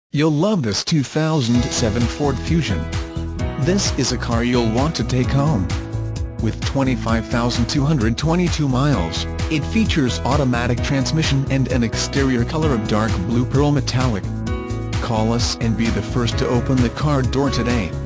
You'll love this 2007 Ford Fusion. This is a car you'll want to take home. With 25,222 miles, it features automatic transmission and an exterior color of dark blue pearl metallic. Call us and be the first to open the car door today.